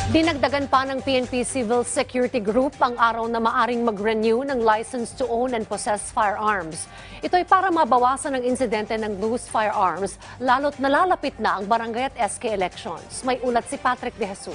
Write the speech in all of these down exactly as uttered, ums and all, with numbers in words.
Dinagdagan pa ng P N P Civil Security Group ang araw na maaring mag-renew ng license to own and possess firearms. Ito ay para mabawasan ang insidente ng loose firearms, lalo't nalalapit na ang barangay at S K elections. May ulat si Patrick De Jesus.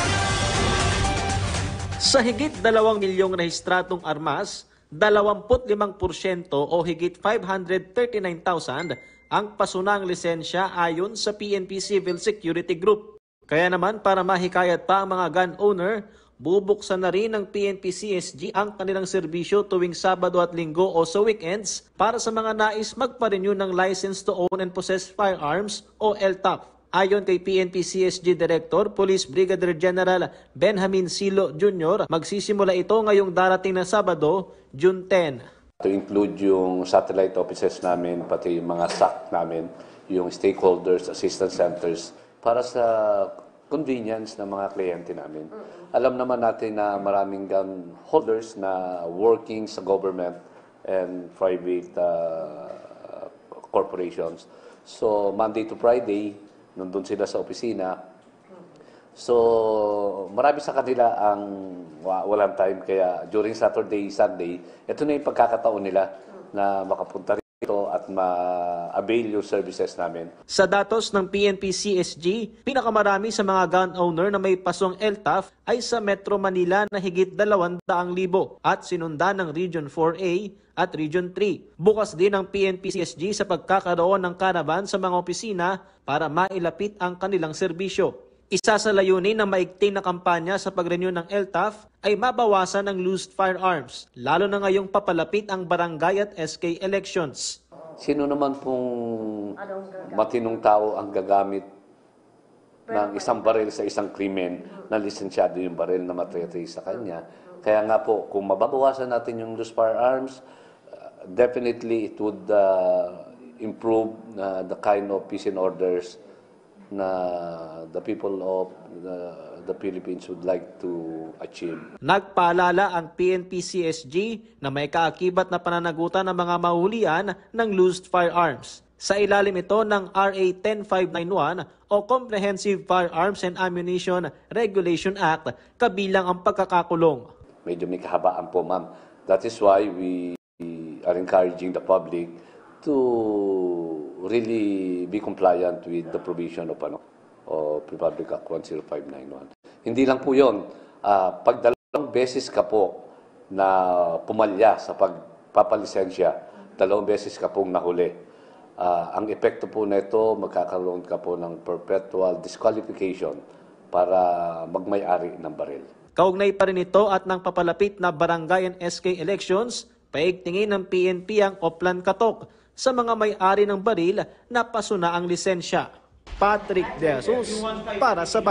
Sa higit dalawang milyong rehistratong armas, dalawampu't limang porsyento o higit five hundred thirty-nine thousand ang pasunang lisensya ayon sa P N P Civil Security Group. Kaya naman para mahikayat pa ang mga gun owner, bubuksan na rin ng P N P C S G ang kanilang serbisyo tuwing Sabado at Linggo o sa weekends para sa mga nais magpa-renew ng License to Own and Possess Firearms o L T O F. Ayon kay P N P C S G Director, Police Brigadier General Benjamin Silo Junior, magsisimula ito ngayong darating na Sabado, June tenth. To include yung satellite offices namin, pati yung mga S A C namin, yung stakeholders, assistance centers, para sa convenience ng mga kliyente namin. Alam naman natin na maraming gun holders na working sa government and private uh, corporations. So, Monday to Friday, nandun sila sa opisina. So, marami sa kanila ang walang time. Kaya during Saturday, Sunday, ito na yung pagkakataon nila na makapunta rito at ma-avail yung services namin. Sa datos ng P N P C S G, pinakamarami sa mga gun owner na may pasong L T O F ay sa Metro Manila na higit dalawang daang libo at sinundan ng Region four A at Region three. Bukas din ang P N P C S G sa pagkakaroon ng caravan sa mga opisina para mailapit ang kanilang serbisyo. Isa sa layunin ng maigting na kampanya sa pag-renew ng L T O F ay mabawasan ang loosed firearms, lalo na ngayong papalapit ang barangay at S K elections. Sino naman pong matinong tao ang gagamit ng isang baril sa isang krimen na lisensyado yung baril na matrace sa kanya? Kaya nga po, kung mababawasan natin yung loose firearms, uh, definitely it would uh, improve uh, the kind of peace and orders na the people of the, the Philippines would like to achieve. Nagpaalala ang P N P C S G na may kaakibat na pananagutan ng mga mahulian ng loosed firearms. Sa ilalim ito ng R A ten five ninety-one o Comprehensive Firearms and Ammunition Regulation Act, kabilang ang pagkakakulong. Medyo may kahabaan po, ma'am. That is why we are encouraging the public to really be compliant with the provision of ano, of Republic Act one oh five ninety-one. Hindi lang po yun. Uh, pag dalawang beses ka po na pumalya sa pagpapalisensya, dalawang beses ka pong nahuli, uh, ang epekto po nito, magkakaroon ka po ng perpetual disqualification para magmay-ari ng baril. Kaugnay pa rin ito at ng papalapit na barangay and S K elections, paigtingin ng P N P ang Oplan Katok sa mga may-ari ng baril na pasuna ang lisensya. Patrick De Jesus para sa